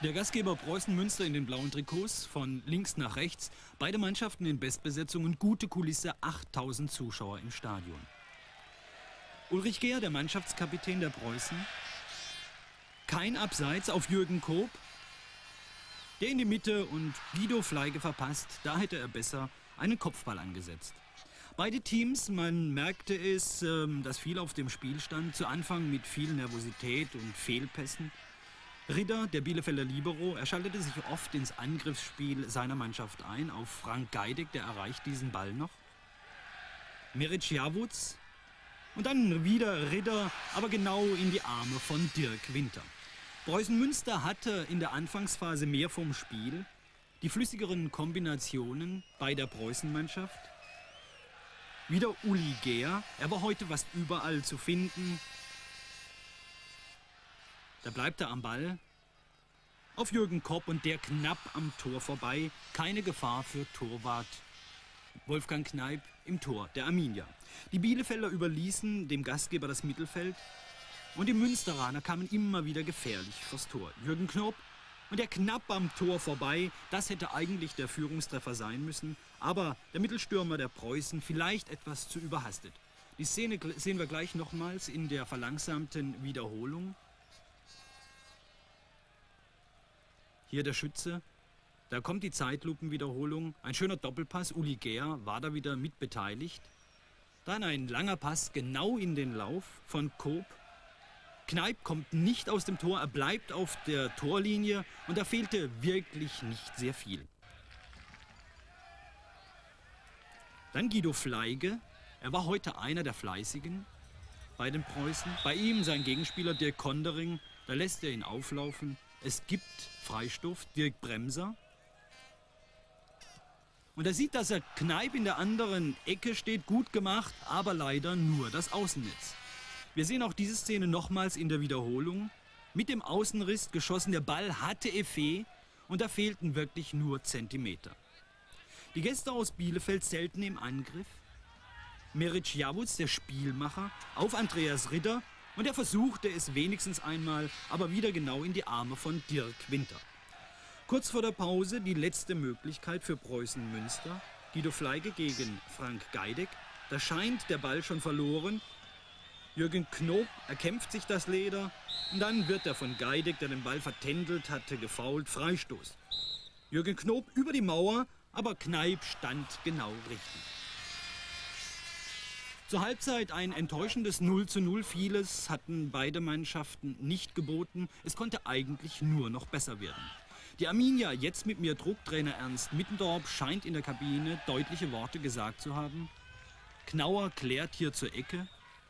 Der Gastgeber Preußen Münster in den blauen Trikots, von links nach rechts. Beide Mannschaften in Bestbesetzung und gute Kulisse, 8000 Zuschauer im Stadion. Ulrich Gehr, der Mannschaftskapitän der Preußen. Kein Abseits auf Jürgen Koop. Der in die Mitte und Guido Fleige verpasst. Da hätte er besser einen Kopfball angesetzt. Beide Teams, man merkte es, dass viel auf dem Spiel stand. Zu Anfang mit viel Nervosität und Fehlpässen. Ritter, der Bielefelder Libero, er schaltete sich oft ins Angriffsspiel seiner Mannschaft ein. Auf Frank Geidek, der erreicht diesen Ball noch. Meric Jawutz und dann wieder Ritter, aber genau in die Arme von Dirk Winter. Preußen Münster hatte in der Anfangsphase mehr vom Spiel. Die flüssigeren Kombinationen bei der Preußenmannschaft. Wieder Uli Gehr, er war heute fast überall zu finden. Da bleibt er am Ball. Auf Jürgen Kopp und der knapp am Tor vorbei. Keine Gefahr für Torwart Wolfgang Kneip im Tor der Arminia. Die Bielefelder überließen dem Gastgeber das Mittelfeld. Und die Münsteraner kamen immer wieder gefährlich vors Tor. Jürgen Knob und der knapp am Tor vorbei. Das hätte eigentlich der Führungstreffer sein müssen. Aber der Mittelstürmer der Preußen vielleicht etwas zu überhastet. Die Szene sehen wir gleich nochmals in der verlangsamten Wiederholung. Hier der Schütze, da kommt die Zeitlupenwiederholung, ein schöner Doppelpass, Uli Gehr war da wieder mitbeteiligt. Dann ein langer Pass genau in den Lauf von Koop. Kneip kommt nicht aus dem Tor, er bleibt auf der Torlinie und da fehlte wirklich nicht sehr viel. Dann Guido Fleige, er war heute einer der Fleißigen bei den Preußen. Bei ihm sein Gegenspieler Dirk Kondering, da lässt er ihn auflaufen. Es gibt Freistoß, Dirk Bremser. Und er sieht, dass er Kneip in der anderen Ecke steht, gut gemacht, aber leider nur das Außennetz. Wir sehen auch diese Szene nochmals in der Wiederholung. Mit dem Außenriss geschossen, der Ball hatte Effet und da fehlten wirklich nur Zentimeter. Die Gäste aus Bielefeld selten im Angriff. Meric Jawutz, der Spielmacher, auf Andreas Ritter. Und er versuchte es wenigstens einmal, aber wieder genau in die Arme von Dirk Winter. Kurz vor der Pause die letzte Möglichkeit für Preußen Münster. Guido Fleige gegen Frank Geidek. Da scheint der Ball schon verloren. Jürgen Knob erkämpft sich das Leder. Und dann wird er von Geidek, der den Ball vertändelt hatte, gefoult. Freistoß. Jürgen Knob über die Mauer, aber Kneip stand genau richtig. Zur Halbzeit ein enttäuschendes 0:0. Vieles hatten beide Mannschaften nicht geboten. Es konnte eigentlich nur noch besser werden. Die Arminia, jetzt mit mehr Druck, Trainer Ernst Mittendorf scheint in der Kabine deutliche Worte gesagt zu haben. Knauer klärt hier zur Ecke.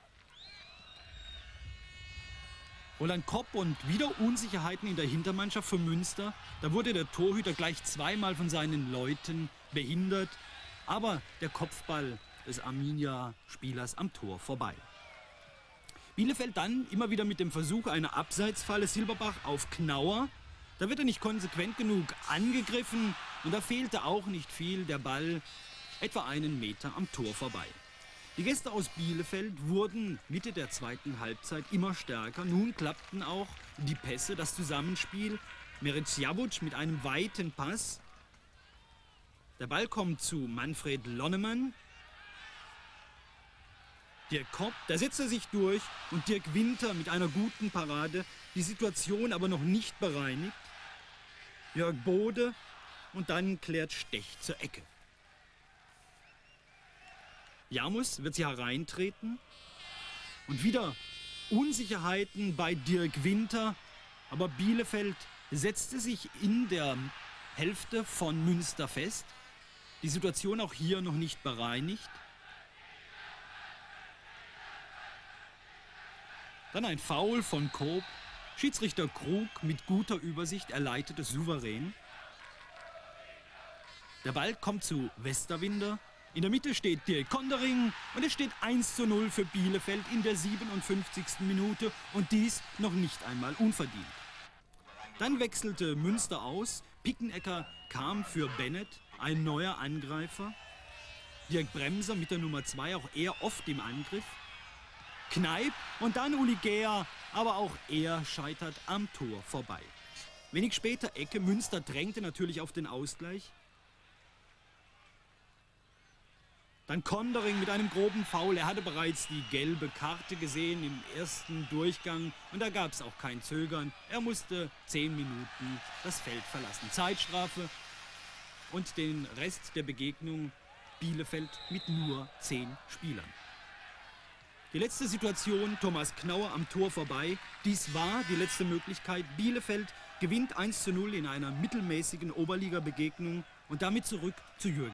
Roland Kopp und wieder Unsicherheiten in der Hintermannschaft von Münster. Da wurde der Torhüter gleich zweimal von seinen Leuten behindert. Aber der Kopfball des Arminia-Spielers am Tor vorbei. Bielefeld dann immer wieder mit dem Versuch einer Abseitsfalle. Silberbach auf Knauer. Da wird er nicht konsequent genug angegriffen und da fehlte auch nicht viel. Der Ball etwa einen Meter am Tor vorbei. Die Gäste aus Bielefeld wurden Mitte der zweiten Halbzeit immer stärker. Nun klappten auch die Pässe, das Zusammenspiel. Meric Jawutz mit einem weiten Pass. Der Ball kommt zu Manfred Lonnemann. Dirk Kopp, da setzt er sich durch und Dirk Winter mit einer guten Parade, die Situation aber noch nicht bereinigt. Jörg Bode und dann klärt Stech zur Ecke. Jamus wird sie hereintreten und wieder Unsicherheiten bei Dirk Winter, aber Bielefeld setzte sich in der Hälfte von Münster fest. Die Situation auch hier noch nicht bereinigt. Dann ein Foul von Koop. Schiedsrichter Krug mit guter Übersicht, er leitete souverän. Der Ball kommt zu Westerwinder. In der Mitte steht Dirk Kondering und es steht 1:0 für Bielefeld in der 57. Minute und dies noch nicht einmal unverdient. Dann wechselte Münster aus. Pickenecker kam für Bennett, ein neuer Angreifer. Dirk Bremser mit der Nummer 2, auch er oft im Angriff. Kneip und dann Uli Gehr, aber auch er scheitert am Tor vorbei. Wenig später Ecke, Münster drängte natürlich auf den Ausgleich. Dann Kondering mit einem groben Foul. Er hatte bereits die gelbe Karte gesehen im ersten Durchgang und da gab es auch kein Zögern. Er musste 10 Minuten das Feld verlassen. Zeitstrafe und den Rest der Begegnung Bielefeld mit nur 10 Spielern. Die letzte Situation, Thomas Knauer am Tor vorbei. Dies war die letzte Möglichkeit. Bielefeld gewinnt 1:0 in einer mittelmäßigen Oberliga-Begegnung und damit zurück zu Jürgen